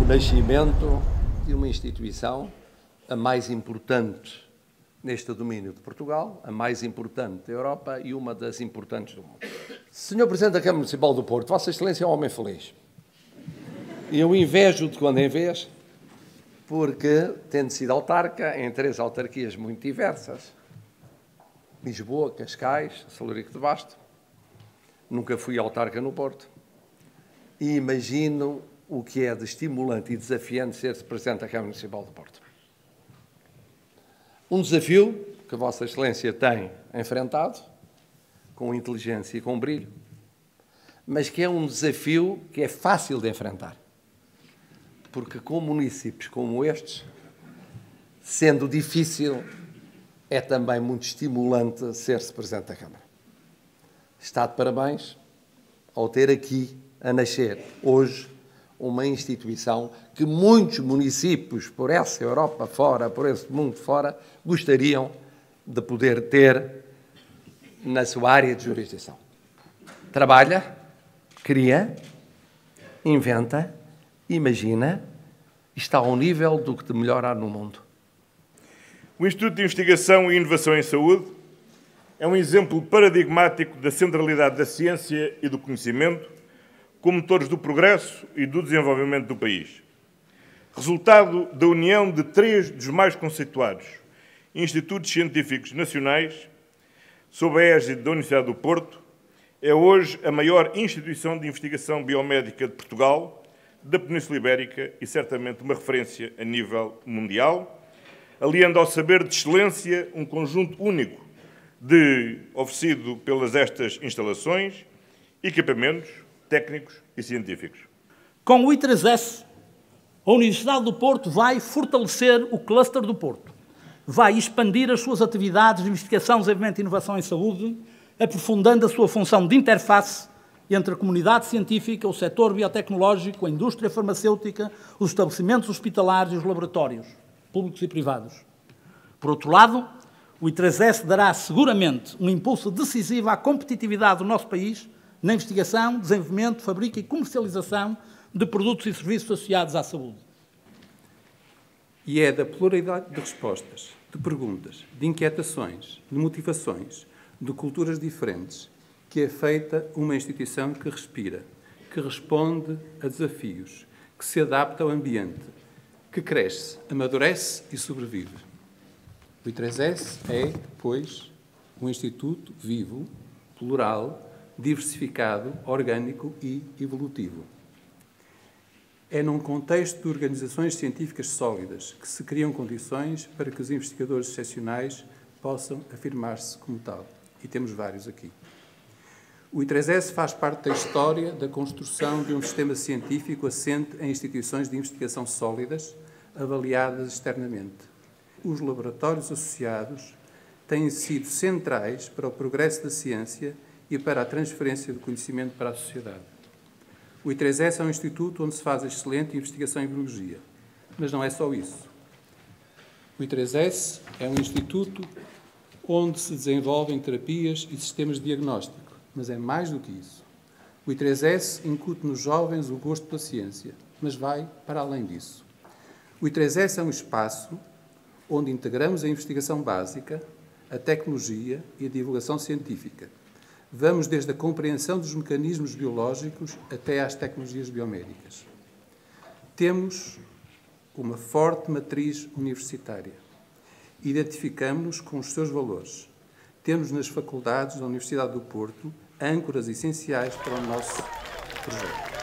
o nascimento de uma instituição, a mais importante neste domínio de Portugal, a mais importante da Europa e uma das importantes do mundo. Senhor Presidente da Câmara Municipal do Porto, Vossa Excelência é um homem feliz. E eu invejo de quando em vez, porque, tendo sido autarca em 3 autarquias muito diversas, Lisboa, Cascais, Salurico de Basto, nunca fui autarca no Porto, e imagino o que é de estimulante e desafiante ser-se Presidente da Câmara Municipal do Porto. Um desafio que Vossa Excelência tem enfrentado, com inteligência e com brilho, mas que é um desafio que é fácil de enfrentar. Porque com municípios como estes, sendo difícil, é também muito estimulante ser-se Presidente da Câmara. Está de parabéns ao ter aqui, a nascer, hoje, uma instituição que muitos municípios, por essa Europa fora, por esse mundo fora, gostariam de poder ter na sua área de jurisdição. Trabalha, cria, inventa, imagina e está ao nível do que de melhor há no mundo. O Instituto de Investigação e Inovação em Saúde é um exemplo paradigmático da centralidade da ciência e do conhecimento como motores do progresso e do desenvolvimento do país. Resultado da união de 3 dos mais conceituados institutos científicos nacionais, sob a égide da Universidade do Porto, é hoje a maior instituição de investigação biomédica de Portugal, da Península Ibérica e certamente uma referência a nível mundial, aliando ao saber de excelência um conjunto único oferecido pelas estas instalações, equipamentos técnicos e científicos. Com o I3S, a Universidade do Porto vai fortalecer o cluster do Porto, vai expandir as suas atividades de investigação, desenvolvimento e inovação em saúde, aprofundando a sua função de interface entre a comunidade científica, o setor biotecnológico, a indústria farmacêutica, os estabelecimentos hospitalares e os laboratórios, públicos e privados. Por outro lado, o I3S dará seguramente um impulso decisivo à competitividade do nosso país na investigação, desenvolvimento, fabrico e comercialização de produtos e serviços associados à saúde. E é da pluralidade de respostas, de perguntas, de inquietações, de motivações, de culturas diferentes, que é feita uma instituição que respira, que responde a desafios, que se adapta ao ambiente, que cresce, amadurece e sobrevive. O I3S é, pois, um instituto vivo, plural, diversificado, orgânico e evolutivo. É num contexto de organizações científicas sólidas que se criam condições para que os investigadores excepcionais possam afirmar-se como tal. E temos vários aqui. O I3S faz parte da história da construção de um sistema científico assente em instituições de investigação sólidas, avaliadas externamente. Os laboratórios associados têm sido centrais para o progresso da ciência e para a transferência de conhecimento para a sociedade. O I3S é um instituto onde se faz excelente investigação em biologia, mas não é só isso. O I3S é um instituto onde se desenvolvem terapias e sistemas de diagnóstico, mas é mais do que isso. O I3S incute nos jovens o gosto pela ciência, mas vai para além disso. O I3S é um espaço onde integramos a investigação básica, a tecnologia e a divulgação científica. Vamos desde a compreensão dos mecanismos biológicos até às tecnologias biomédicas. Temos uma forte matriz universitária. Identificamos-nos com os seus valores. Temos nas faculdades da Universidade do Porto âncoras essenciais para o nosso projeto.